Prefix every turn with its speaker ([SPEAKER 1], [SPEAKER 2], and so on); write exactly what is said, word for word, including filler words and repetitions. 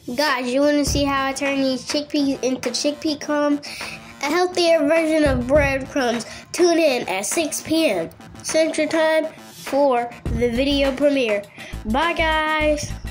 [SPEAKER 1] Guys, you want to see how I turn these chickpeas into chickpea crumbs? A healthier version of breadcrumbs. Tune in at six p m Central Time for the video premiere. Bye, guys.